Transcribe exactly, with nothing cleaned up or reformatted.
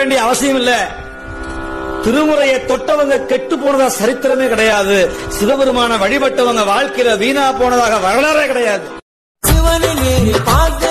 வேண்டிய அவசியம் இல்ல. திருமுறையை தொட்டவங்க கெட்டு போனதா சரித்திரமே கிடையாது. சிவபெருமான வழிபட்டவங்க வாழ்க்கையில வீணா போனதாக வரலாறே கிடையாது.